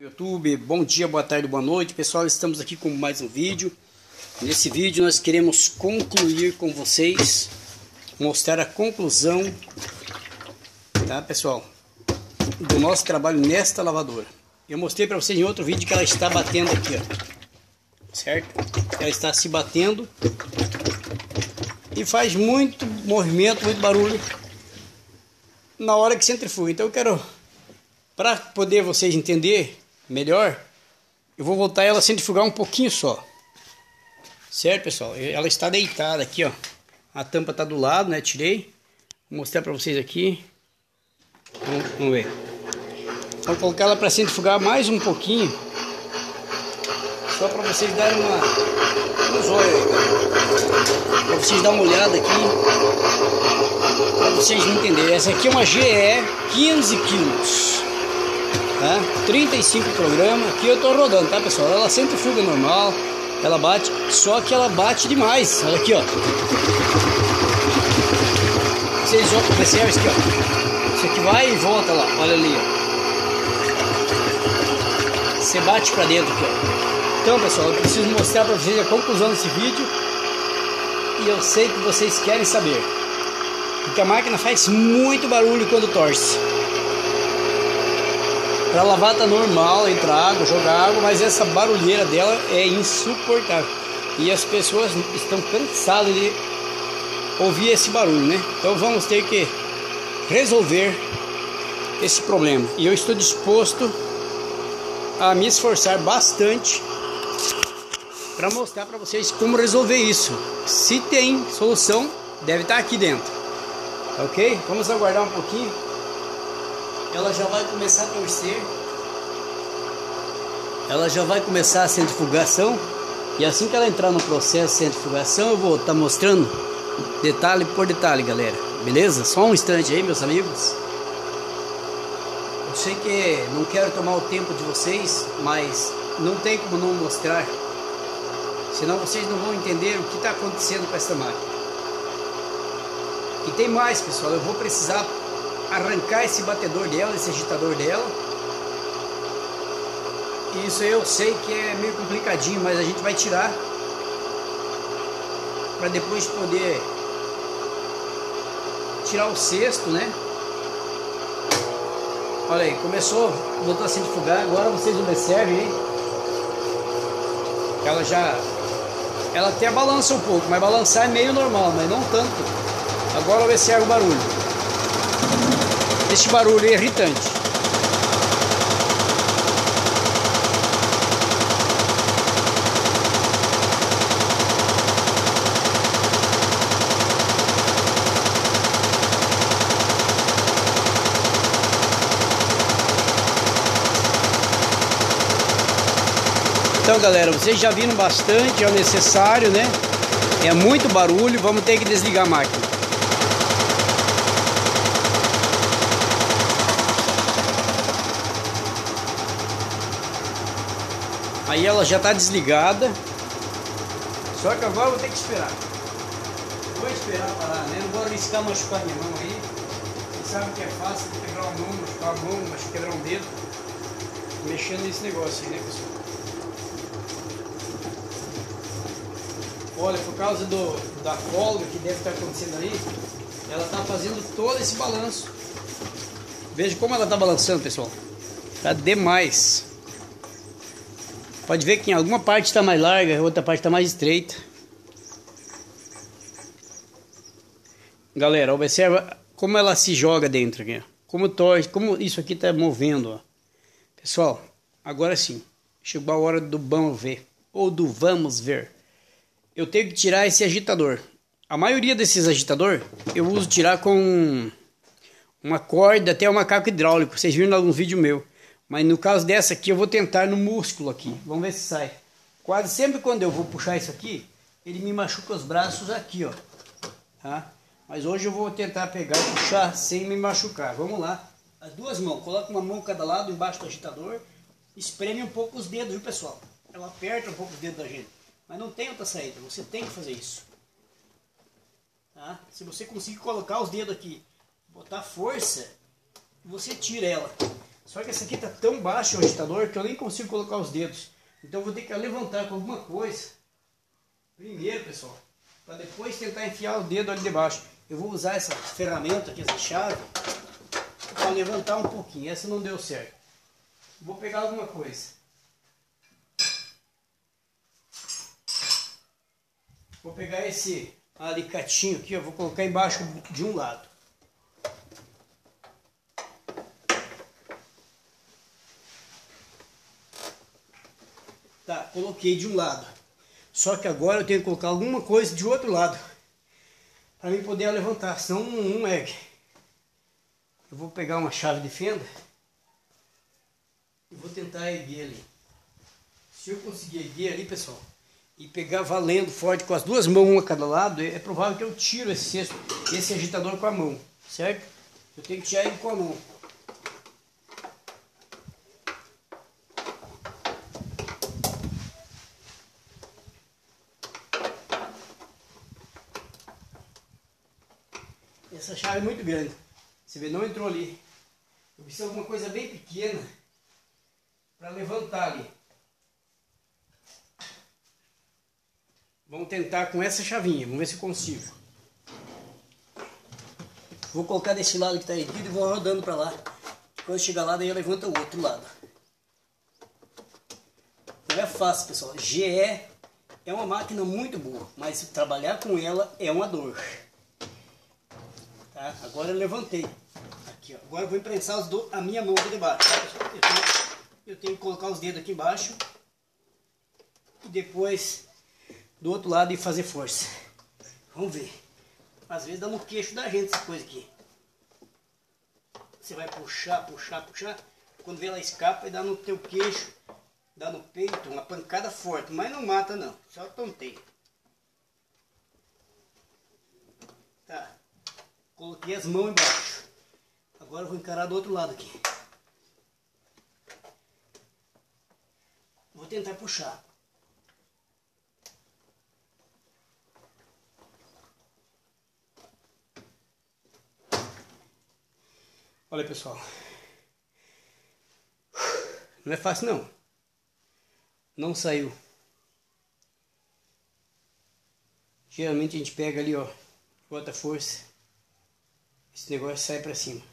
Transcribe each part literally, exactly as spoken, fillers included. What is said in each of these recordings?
YouTube, bom dia, boa tarde, boa noite, pessoal. Estamos aqui com mais um vídeo. Nesse vídeo nós queremos concluir com vocês, mostrar a conclusão, tá, pessoal, do nosso trabalho nesta lavadora. Eu mostrei para vocês em outro vídeo que ela está batendo aqui, ó, certo? Ela está se batendo e faz muito movimento, muito barulho na hora que centrifuga. Então eu quero, para poder vocês entenderem melhor, eu vou voltar ela a centrifugar um pouquinho só, certo, pessoal? Ela está deitada aqui, ó, a tampa está do lado, né? Tirei, vou mostrar para vocês aqui. Vamos, vamos ver. Vou colocar ela para centrifugar mais um pouquinho, só para vocês darem uma um zóio aí, para vocês darem uma olhada aqui, para vocês entenderem. Essa aqui é uma G E quinze quilos. Tá? trinta e cinco programas, aqui eu tô rodando, tá, pessoal? Ela centrifuga normal, ela bate, só que ela bate demais. Olha aqui, ó. Vocês observam isso aqui, ó. Isso aqui vai e volta lá, olha ali, ó. Você bate pra dentro aqui, ó. Então, pessoal, eu preciso mostrar pra vocês a conclusão desse vídeo. E eu sei que vocês querem saber, porque a máquina faz muito barulho quando torce. Para lavar tá normal, entrar água, jogar água, mas essa barulheira dela é insuportável. E as pessoas estão cansadas de ouvir esse barulho, né? Então vamos ter que resolver esse problema. E eu estou disposto a me esforçar bastante para mostrar para vocês como resolver isso. Se tem solução, deve estar aqui dentro. Ok? Vamos aguardar um pouquinho. Ela já vai começar a torcer, ela já vai começar a centrifugação, e assim que ela entrar no processo de centrifugação, eu vou estar mostrando detalhe por detalhe, galera, beleza? Só um instante aí, meus amigos. Eu sei que não quero tomar o tempo de vocês, mas não tem como não mostrar, senão vocês não vão entender o que está acontecendo com essa máquina. E tem mais, pessoal, eu vou precisar arrancar esse batedor dela, esse agitador dela. Isso eu sei que é meio complicadinho, mas a gente vai tirar para depois poder tirar o cesto, né? Olha aí, começou, voltou a centrifugar. Agora vocês observem, hein? Ela já, ela até balança um pouco, mas balançar é meio normal, mas não tanto. Agora observe o barulho. Esse barulho é irritante. Então, galera, vocês já viram bastante, é o necessário, né? É muito barulho, vamos ter que desligar a máquina. Aí ela já está desligada. Só que agora eu vou ter que esperar. Vou esperar parar, né? Não vou arriscar machucar minha mão aí. Você sabe que é fácil de quebrar uma mão, machucar a mão, machucar, quebrar um dedo, mexendo nesse negócio aí, né, pessoal? Olha, por causa do, da folga que deve estar acontecendo aí, ela está fazendo todo esse balanço. Veja como ela está balançando, pessoal. Tá demais. Pode ver que em alguma parte está mais larga, outra parte está mais estreita. Galera, observa como ela se joga dentro aqui. Como torce, como isso aqui está movendo. Ó. Pessoal, agora sim. Chegou a hora do vamos ver. Ou do vamos ver. Eu tenho que tirar esse agitador. A maioria desses agitador eu uso tirar com uma corda até um macaco hidráulico. Vocês viram em algum vídeo meu. Mas no caso dessa aqui eu vou tentar no músculo aqui. Vamos ver se sai. Quase sempre quando eu vou puxar isso aqui, ele me machuca os braços aqui, ó. Tá? Mas hoje eu vou tentar pegar e puxar sem me machucar. Vamos lá. As duas mãos. Coloca uma mão cada lado embaixo do agitador. Espreme um pouco os dedos, viu, pessoal? Ela aperta um pouco os dedos da gente. Mas não tem outra saída. Você tem que fazer isso. Tá? Se você conseguir colocar os dedos aqui, botar força, você tira ela. Só que essa aqui tá tão baixo o agitador que eu nem consigo colocar os dedos. Então eu vou ter que levantar com alguma coisa primeiro, pessoal, para depois tentar enfiar o dedo ali debaixo. Eu vou usar essa ferramenta aqui, essa chave, para levantar um pouquinho. Essa não deu certo. Vou pegar alguma coisa. Vou pegar esse alicatinho aqui, eu vou colocar embaixo de um lado. Tá, coloquei de um lado. Só que agora eu tenho que colocar alguma coisa de outro lado para mim poder levantar, senão não, não ergue. Eu vou pegar uma chave de fenda e vou tentar erguer ali. Se eu conseguir erguer ali, pessoal, e pegar valendo forte com as duas mãos, uma a cada lado, é provável que eu tiro esse cesto, esse agitador com a mão, certo? Eu tenho que tirar ele com a mão. Essa chave é muito grande. Você vê, não entrou ali. Eu preciso de alguma coisa bem pequena para levantar ali. Vamos tentar com essa chavinha. Vamos ver se eu consigo. Vou colocar desse lado que está erguido e vou rodando para lá. Quando chegar lá, daí eu levanto o outro lado. Não é fácil, pessoal. G E é uma máquina muito boa, mas trabalhar com ela é uma dor. Tá? Agora eu levantei. Aqui, ó. Agora eu vou imprensar os do, a minha mão aqui debaixo. Tá, pessoal? Eu tenho, eu tenho que colocar os dedos aqui embaixo e depois do outro lado e fazer força. Vamos ver. Às vezes dá no queixo da gente essa coisa aqui. Você vai puxar, puxar, puxar. Quando vê ela escapa e dá no teu queixo, dá no peito, uma pancada forte. Mas não mata não, só tonteio. Tá. Coloquei as mãos embaixo. Agora eu vou encarar do outro lado aqui. Vou tentar puxar. Olha, pessoal. Não é fácil não. Não saiu. Geralmente a gente pega ali, ó, bota força. Esse negócio sai para cima.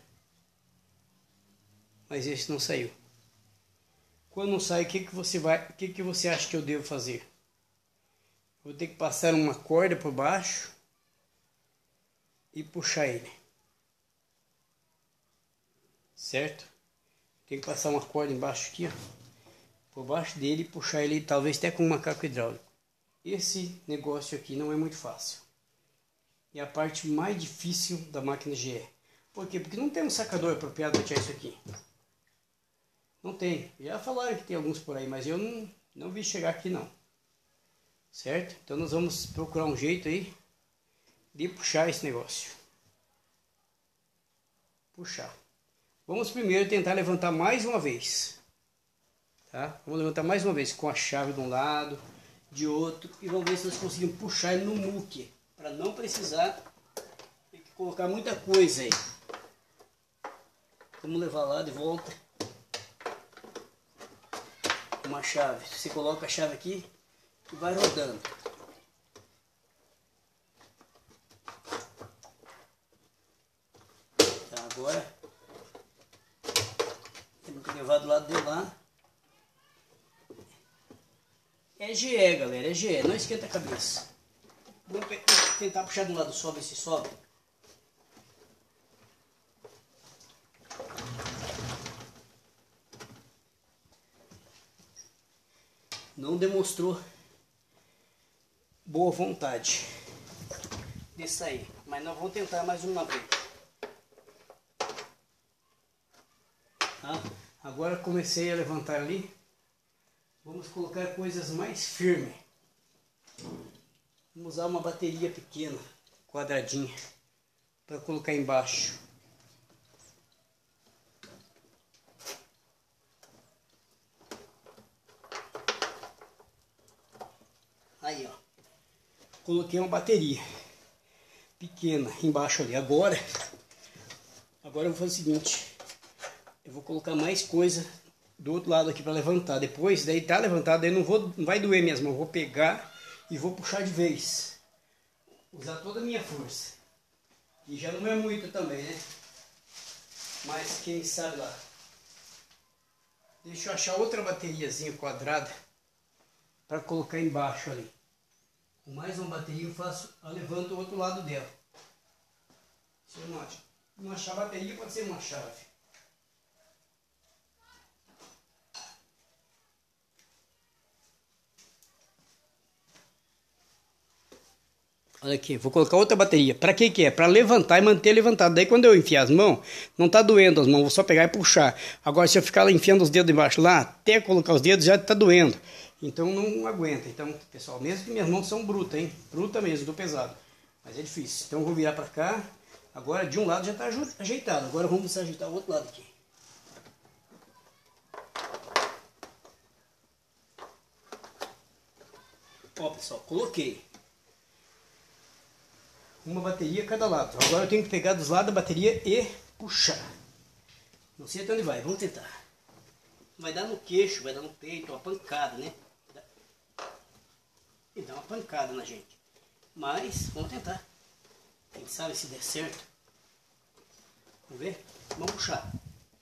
Mas esse não saiu. Quando não sai, o que que você vai, o que que você acha que eu devo fazer? Vou ter que passar uma corda por baixo e puxar ele. Certo? Tem que passar uma corda embaixo aqui, ó, por baixo dele e puxar ele, talvez até com um macaco hidráulico. Esse negócio aqui não é muito fácil. É a parte mais difícil da máquina G E. Por quê? Porque não tem um sacador apropriado para tirar isso aqui. Não tem. Já falaram que tem alguns por aí, mas eu não, não vi chegar aqui não. Certo? Então nós vamos procurar um jeito aí de puxar esse negócio. Puxar. Vamos primeiro tentar levantar mais uma vez. Tá? Vamos levantar mais uma vez com a chave de um lado, de outro. E vamos ver se nós conseguimos puxar ele no muque. Para não precisar ter que colocar muita coisa aí. Vamos levar lá de volta. Uma chave. Você coloca a chave aqui e vai rodando. Tá, agora temos que levar do lado de lá. É G E, galera, é G E, não esquenta a cabeça. Vamos tentar puxar do lado, sobe se sobe. Não demonstrou boa vontade de sair, mas nós vamos tentar mais uma vez. Tá? Agora comecei a levantar ali. Vamos colocar coisas mais firmes. Vamos usar uma bateria pequena, quadradinha, para colocar embaixo. Aí, ó. Coloquei uma bateria pequena embaixo ali. Agora, agora eu vou fazer o seguinte. eu vou colocar mais coisa do outro lado aqui para levantar. Depois, daí tá levantado, daí não, vou, não vai doer minhas mãos. Eu vou pegar e vou puxar de vez. Usar toda a minha força. E já não é muito também, né? Mas quem sabe lá. Deixa eu achar outra bateriazinha quadrada para colocar embaixo ali. Com mais uma bateria eu faço, eu levanto o outro lado dela. Se eu não achar, não achar bateria, pode ser uma chave. Olha aqui, vou colocar outra bateria. Para que que é? Para levantar e manter levantado. Daí quando eu enfiar as mãos, não tá doendo as mãos, vou só pegar e puxar. Agora se eu ficar lá enfiando os dedos embaixo lá, até colocar os dedos já tá doendo. Então não aguenta. Então, pessoal, mesmo que minhas mãos são brutas, hein? Bruta mesmo, tô pesado. Mas é difícil. Então eu vou virar para cá. Agora de um lado já tá ajeitado. Agora vamos ajeitar o outro lado aqui. Ó, pessoal, coloquei uma bateria a cada lado. Agora eu tenho que pegar dos lados da bateria e puxar. Não sei até onde vai, vamos tentar. Vai dar no queixo, vai dar no peito, uma pancada, né? E dá uma pancada na gente. Mas, vamos tentar. Quem sabe se der certo. Vamos ver? Vamos puxar.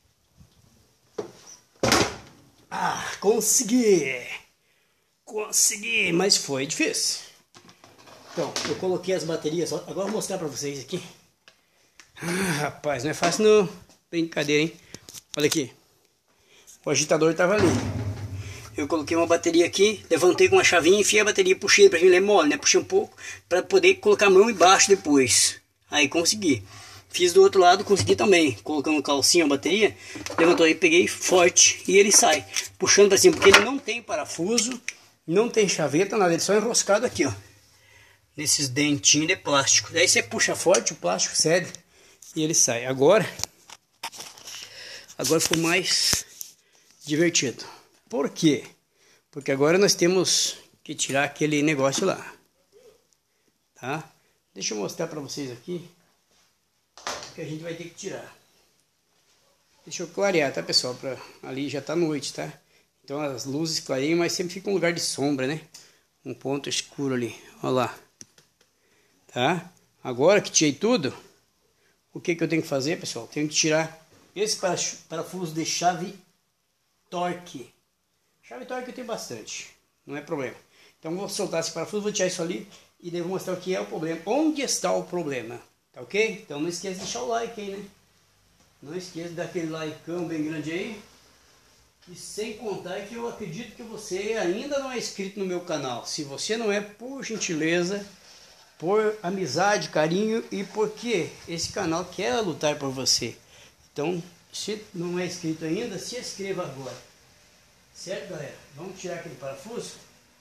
Ah, consegui! Consegui, mas foi difícil. Então, eu coloquei as baterias, agora eu vou mostrar pra vocês aqui. Ah, rapaz, não é fácil não. Brincadeira, hein? Olha aqui. O agitador tava ali. Eu coloquei uma bateria aqui, levantei com uma chavinha, enfiei a bateria, puxei, pra mim é mole, né? Puxei um pouco, pra poder colocar a mão embaixo depois. Aí consegui. Fiz do outro lado, consegui também. Colocando calcinha a bateria, levantou aí, peguei forte e ele sai. Puxando pra cima, porque ele não tem parafuso, não tem chaveta, nada, ele só é enroscado aqui, ó. Nesses dentinhos de plástico. Daí você puxa forte, o plástico cede e ele sai. Agora, agora ficou mais divertido. Por quê? Porque agora nós temos que tirar aquele negócio lá. Tá? Deixa eu mostrar para vocês aqui que a gente vai ter que tirar. Deixa eu clarear, tá, pessoal? Pra, ali já tá noite, tá? Então as luzes clareiam, mas sempre fica um lugar de sombra, né? Um ponto escuro ali. Olha lá. Tá? Agora que tirei tudo, o que que eu tenho que fazer, pessoal? Tenho que tirar esse parafuso de chave torque. Chave torque eu tenho bastante, não é problema. Então vou soltar esse parafuso, vou tirar isso ali e devo mostrar o que é o problema. Onde está o problema? Tá ok? Então não esqueça de deixar o like aí, né? Não esqueça de dar aquele likeão bem grande aí. E sem contar que eu acredito que você ainda não é inscrito no meu canal. Se você não é, por gentileza, por amizade, carinho e porque esse canal quer lutar por você. Então, se não é inscrito ainda, se inscreva agora. Certo, galera? Vamos tirar aquele parafuso.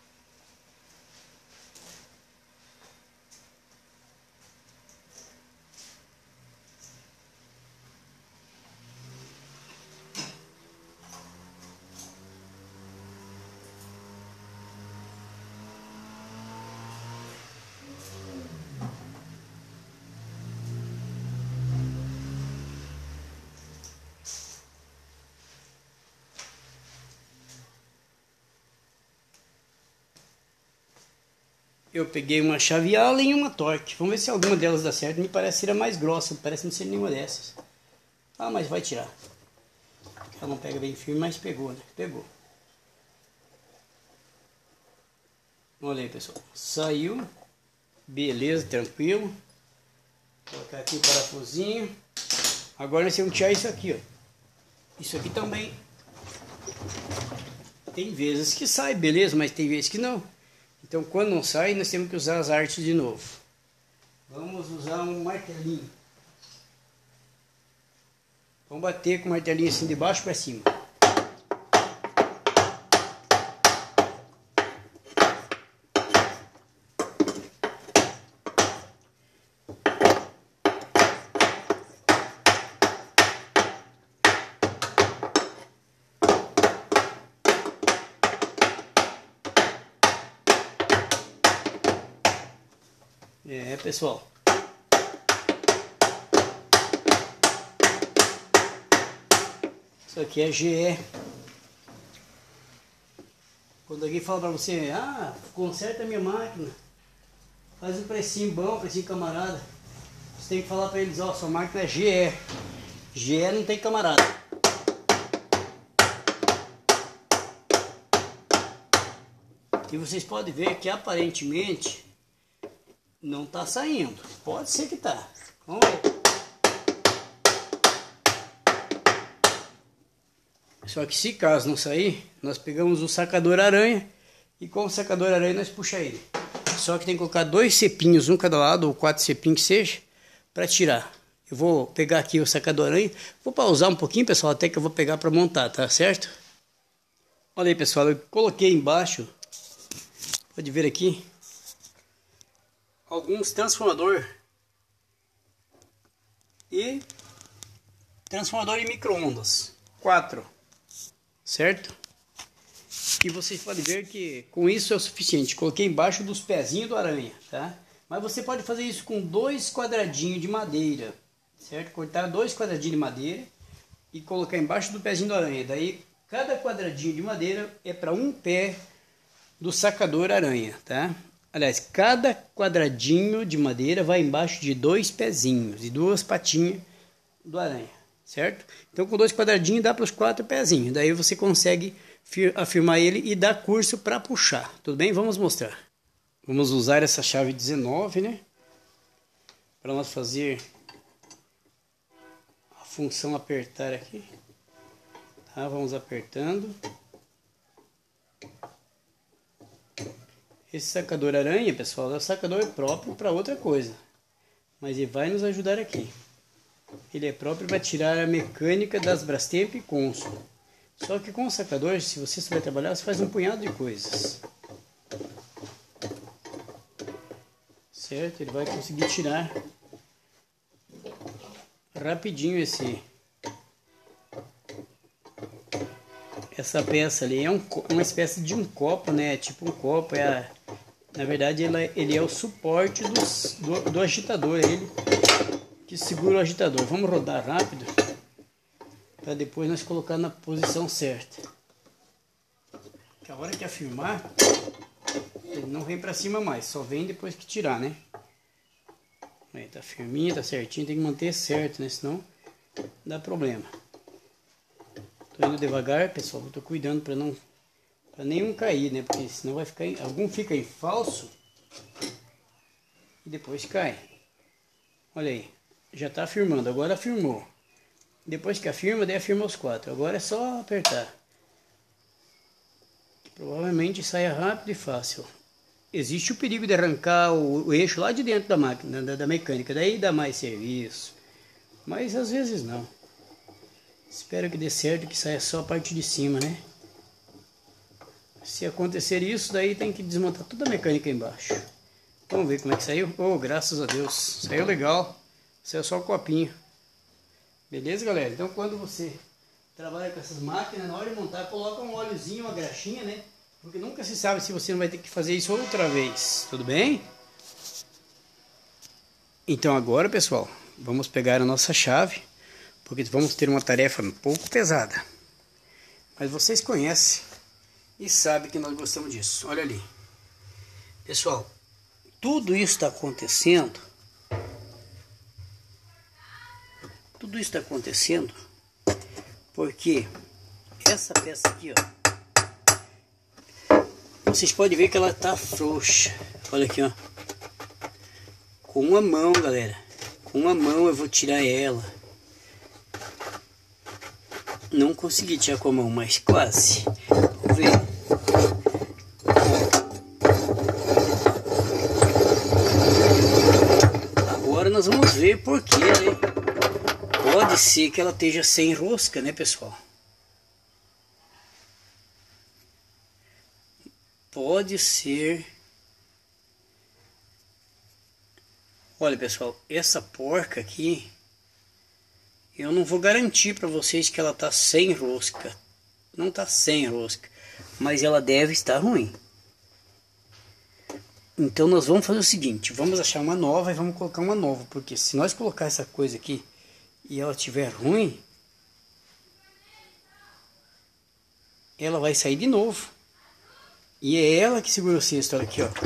Eu peguei uma chave Allen e uma torque. Vamos ver se alguma delas dá certo. Me parece ser a mais grossa. Parece não ser nenhuma dessas. Ah, mas vai tirar. Ela não pega bem firme, mas pegou, né? Pegou. Olha aí, pessoal. Saiu. Beleza, tranquilo. Vou colocar aqui o parafusinho. Agora nós vamos tirar isso aqui, ó. Isso aqui também. Tem vezes que sai, beleza, mas tem vezes que não. Então, quando não sai, nós temos que usar as artes de novo. Vamos usar um martelinho. Vamos bater com o martelinho assim de baixo para cima. É, pessoal. Isso aqui é G E. Quando alguém fala pra você, ah, conserta a minha máquina, faz um precinho bom, precinho camarada, você tem que falar pra eles, ó, sua máquina é G E. G E não tem camarada. E vocês podem ver que aparentemente não tá saindo. Pode ser que tá. Vamos ver. Só que se caso não sair, nós pegamos o sacador aranha e com o sacador aranha nós puxa ele. Só que tem que colocar dois cepinhos, um cada lado, ou quatro cepinhos que seja, para tirar. Eu vou pegar aqui o sacador aranha, vou pausar um pouquinho, pessoal, até que eu vou pegar para montar, tá certo? Olha aí, pessoal, eu coloquei embaixo, pode ver aqui, alguns transformador e transformador em micro-ondas, quatro, certo? E vocês podem ver que com isso é o suficiente. Coloquei embaixo dos pezinhos do aranha, tá? Mas você pode fazer isso com dois quadradinhos de madeira, certo? Cortar dois quadradinhos de madeira e colocar embaixo do pezinho do aranha. Daí cada quadradinho de madeira é para um pé do sacador aranha, tá? Aliás, cada quadradinho de madeira vai embaixo de dois pezinhos e duas patinhas do aranha, certo? Então com dois quadradinhos dá para os quatro pezinhos. Daí você consegue afirmar ele e dar curso para puxar. Tudo bem? Vamos mostrar. Vamos usar essa chave dezenove, né? Para nós fazer a função apertar aqui. Tá? Vamos apertando. Esse sacador aranha, pessoal, é o sacador próprio para outra coisa. Mas ele vai nos ajudar aqui. Ele é próprio para tirar a mecânica das Brastemp e Consul. Só que com o sacador, se você souber trabalhar, você faz um punhado de coisas. Certo? Ele vai conseguir tirar rapidinho esse essa peça ali. É um, uma espécie de um copo, né? Tipo um copo. É a, na verdade, ele, ele é o suporte dos, do, do agitador. É ele que segura o agitador. Vamos rodar rápido para depois nós colocar na posição certa. Que a hora que afirmar, ele não vem para cima mais, só vem depois que tirar, né? Aí tá firminho, tá certinho, tem que manter certo, né? Senão dá problema. Tô indo devagar, pessoal, eu tô cuidando para não para nenhum cair, né? Porque senão vai ficar em, algum fica em falso e depois cai. Olha aí, já tá afirmando, agora afirmou. Depois que afirma, daí afirma os quatro. Agora é só apertar. Provavelmente saia rápido e fácil. Existe o perigo de arrancar o, o eixo lá de dentro da máquina, da, da mecânica. Daí dá mais serviço. Mas às vezes não. Espero que dê certo, que saia só a parte de cima, né? Se acontecer isso, daí tem que desmontar toda a mecânica embaixo. Vamos ver como é que saiu. Oh, graças a Deus. Saiu legal. Saiu só o copinho. Beleza, galera? Então quando você trabalha com essas máquinas, na hora de montar, coloca um óleozinho, uma graxinha, né? Porque nunca se sabe se você não vai ter que fazer isso outra vez. Tudo bem? Então agora, pessoal, vamos pegar a nossa chave, porque vamos ter uma tarefa um pouco pesada. Mas vocês conhecem e sabem que nós gostamos disso. Olha ali. Pessoal, tudo isso está acontecendo Tudo isso está acontecendo porque essa peça aqui, ó, vocês podem ver que ela tá frouxa. Olha aqui, ó. Com uma mão, galera. Com uma mão eu vou tirar ela. Não consegui tirar com a mão, mas quase. Vamos ver. Agora nós vamos ver por quê, né? Pode ser que ela esteja sem rosca, né, pessoal? Pode ser. Olha, pessoal, essa porca aqui, eu não vou garantir para vocês que ela tá sem rosca. Não tá sem rosca, mas ela deve estar ruim. Então nós vamos fazer o seguinte, vamos achar uma nova e vamos colocar uma nova, porque se nós colocar essa coisa aqui e ela estiver ruim, ela vai sair de novo. E é ela que segura o cesto, olha aqui, ó.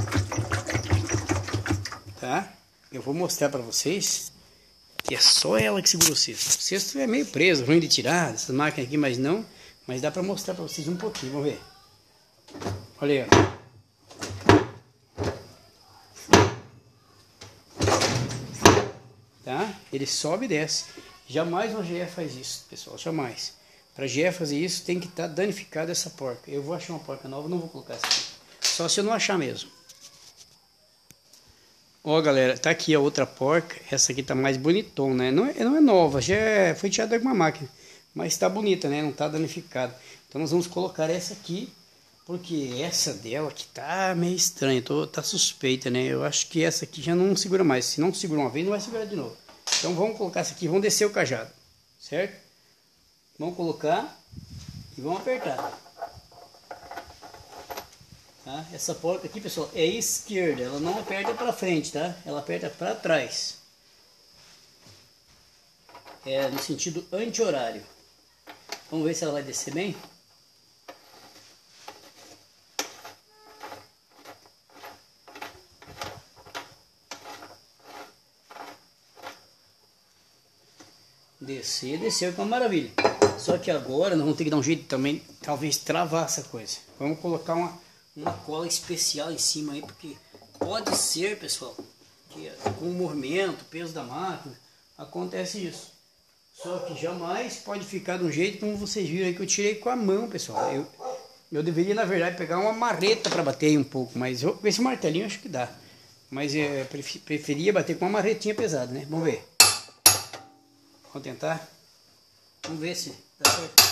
Tá? Eu vou mostrar pra vocês que é só ela que segura o cesto. O cesto é meio preso, ruim de tirar, essas máquinas aqui, mas não. Mas dá pra mostrar pra vocês um pouquinho, vamos ver. Olha aí, ó. Tá? Ele sobe e desce. Jamais uma G E faz isso, pessoal, jamais. Para G E fazer isso tem que estar tá danificada essa porca. Eu vou achar uma porca nova, não vou colocar essa aqui. Só se eu não achar mesmo. Ó, galera, tá aqui a outra porca. Essa aqui tá mais bonitona, né? Não é, não é nova, já é, foi tirada de alguma máquina. Mas tá bonita, né? Não tá danificada. Então nós vamos colocar essa aqui. Porque essa dela que tá meio estranha, tô, tá suspeita, né? Eu acho que essa aqui já não segura mais. Se não segura uma vez, não vai segurar de novo. Então vamos colocar essa aqui, vamos descer o cajado, certo? Vamos colocar e vamos apertar. Tá? Essa porca aqui, pessoal, é esquerda. Ela não aperta para frente, tá? Ela aperta para trás. É no sentido anti-horário. Vamos ver se ela vai descer bem. Descer, desceu com uma maravilha. Só que agora nós vamos ter que dar um jeito também, talvez travar essa coisa. Vamos colocar uma, uma cola especial em cima aí, porque pode ser, pessoal, que com o movimento, o peso da máquina, acontece isso. Só que jamais pode ficar de um jeito como vocês viram aí que eu tirei com a mão, pessoal. Eu, eu deveria, na verdade, pegar uma marreta para bater aí um pouco, mas eu, esse martelinho eu acho que dá. Mas eu preferia bater com uma marretinha pesada, né? Vamos ver. Vamos tentar. Vamos ver se dá certo.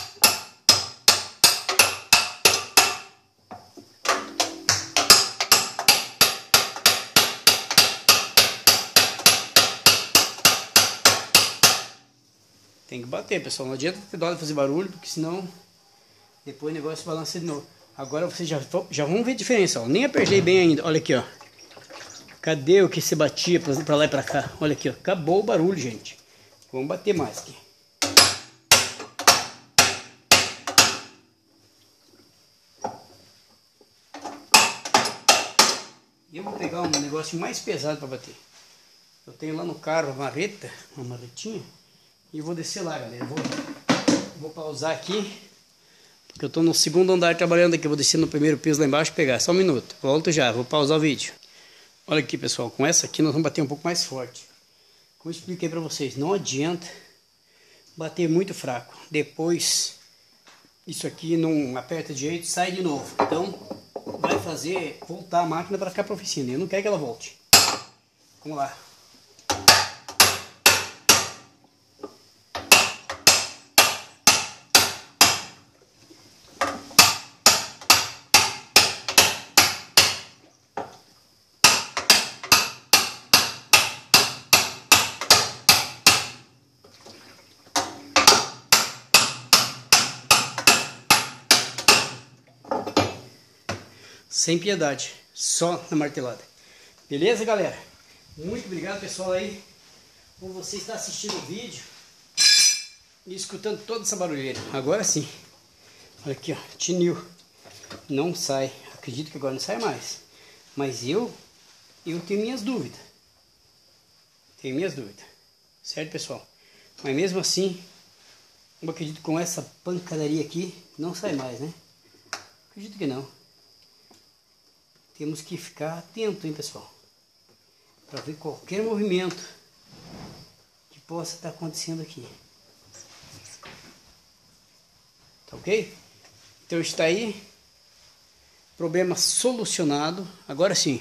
Tem que bater, pessoal. Não adianta ter dó de fazer barulho, porque senão depois o negócio balança de novo. Agora vocês já, já vão ver a diferença, ó. Nem apertei bem ainda. Olha aqui, ó. Cadê o que se batia pra lá e pra cá? Olha aqui, ó. Acabou o barulho, gente. Vamos bater mais aqui. E eu vou pegar um negócio mais pesado para bater. Eu tenho lá no carro uma marreta, uma marretinha. E eu vou descer lá, galera. Eu vou, vou pausar aqui. Porque eu estou no segundo andar trabalhando aqui. Eu vou descer no primeiro piso lá embaixo e pegar. Só um minuto. Volto já. Vou pausar o vídeo. Olha aqui, pessoal. Com essa aqui nós vamos bater um pouco mais forte. Como eu expliquei para vocês, não adianta bater muito fraco. Depois, isso aqui não aperta direito, sai de novo. Então, vai fazer voltar a máquina para cá para a oficina. Eu não quero que ela volte. Vamos lá. Sem piedade, só na martelada. Beleza, galera? Muito obrigado, pessoal, aí por você estar assistindo o vídeo e escutando toda essa barulheira. Agora sim. Olha aqui, ó, tinil. Não sai. Acredito que agora não sai mais. Mas eu, eu tenho minhas dúvidas. Tenho minhas dúvidas. Certo, pessoal? Mas mesmo assim, eu acredito que com essa pancadaria aqui, não sai mais, né? Acredito que não. Temos que ficar atento, hein, pessoal, para ver qualquer movimento que possa estar acontecendo aqui. Tá ok? Então está aí, problema solucionado. Agora sim,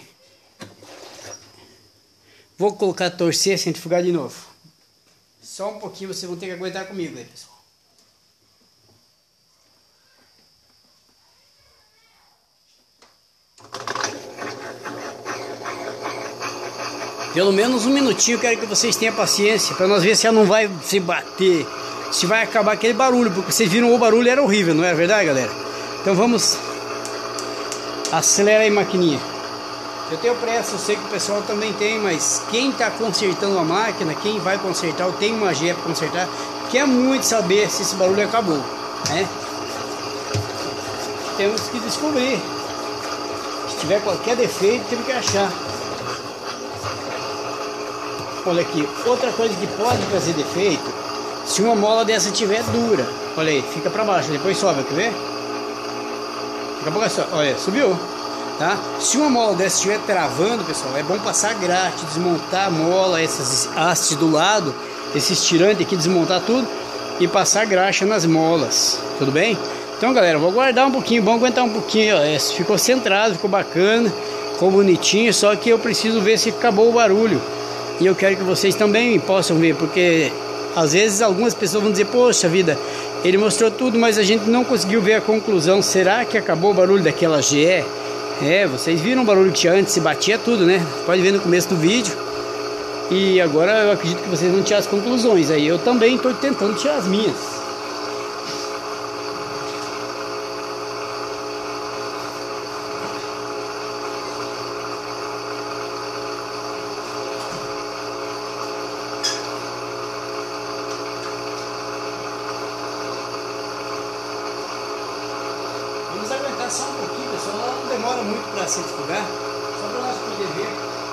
vou colocar torcer, centrifugar de novo. Só um pouquinho, vocês vão ter que aguentar comigo aí, pessoal. Pelo menos um minutinho, quero que vocês tenham paciência, para nós ver se ela não vai se bater, se vai acabar aquele barulho, porque vocês viram o barulho era horrível, não é verdade, galera? Então vamos, acelera aí, maquininha. Eu tenho pressa, eu sei que o pessoal também tem, mas quem está consertando a máquina, quem vai consertar, ou tem uma G E para consertar, quer muito saber se esse barulho acabou, né? temos que descobrir. Se tiver qualquer defeito, temos que achar. Olha aqui, outra coisa que pode trazer defeito, se uma mola dessa estiver dura. Olha aí, fica para baixo, depois sobe, quer ver? Daqui a pouco é só, olha, subiu. Tá? Se uma mola dessa estiver travando, pessoal, é bom passar graxa, desmontar a mola, essas hastes do lado, esses tirantes aqui, desmontar tudo e passar graxa nas molas, tudo bem? Então, galera, vou guardar um pouquinho, vamos aguentar um pouquinho, ó, esse ficou centrado, ficou bacana, ficou bonitinho, só que eu preciso ver se acabou o barulho. E eu quero que vocês também possam ver, porque às vezes algumas pessoas vão dizer, poxa vida, ele mostrou tudo, mas a gente não conseguiu ver a conclusão. Será que acabou o barulho daquela G E? É, vocês viram o barulho que tinha antes, se batia tudo, né? Pode ver no começo do vídeo. E agora eu acredito que vocês vão tirar as conclusões. Aí eu também estou tentando tirar as minhas. Vamos aguentar só um pouquinho, pessoal. Ela não demora muito para centrifugar, só para nós poder ver.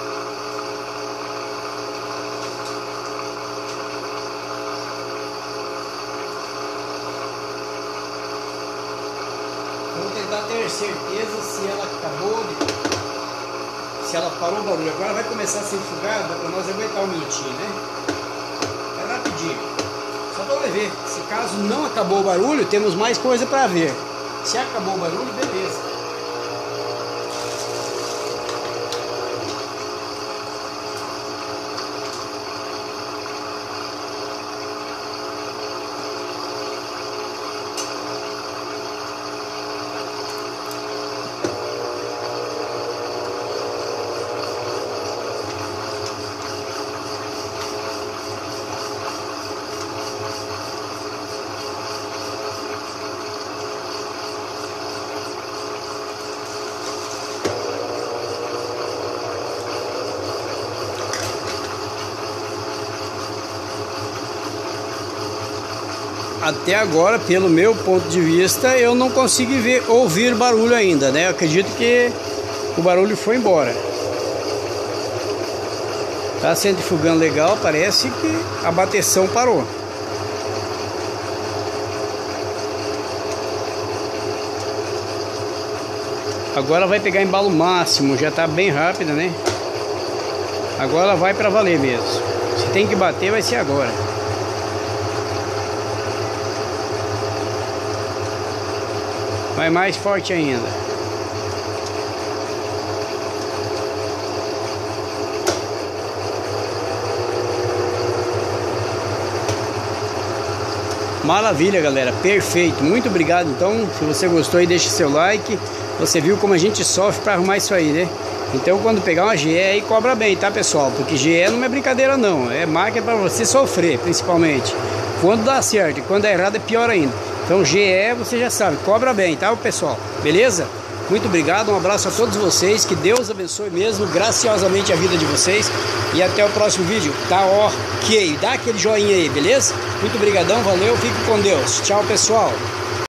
Vamos tentar ter certeza se ela acabou, de... se ela parou o barulho. Agora vai começar a centrifugar, dá para nós aguentar um minutinho, né? É rapidinho. Só para ver. Se caso não acabou o barulho, temos mais coisa para ver. Se acabou o barulho, beleza. Até agora, pelo meu ponto de vista, eu não consigo ver, ouvir barulho ainda, né? Eu acredito que o barulho foi embora. Tá centrifugando legal, parece que a bateção parou. Agora vai pegar embalo máximo, já tá bem rápida, né? Agora vai pra valer mesmo. Se tem que bater, vai ser agora. Vai mais forte ainda. Maravilha, galera, perfeito. Muito obrigado. Então, se você gostou aí, deixa seu like. Você viu como a gente sofre para arrumar isso aí, né? Então, quando pegar uma G E aí, cobra bem, tá, pessoal? Porque G E não é brincadeira, não. É máquina para você sofrer, principalmente. Quando dá certo, e quando é errado é pior ainda. Então G E, você já sabe, cobra bem, tá, pessoal? Beleza? Muito obrigado, um abraço a todos vocês, que Deus abençoe mesmo, graciosamente a vida de vocês. E até o próximo vídeo, tá ok? Dá aquele joinha aí, beleza? Muito obrigadão, valeu, fique com Deus. Tchau, pessoal.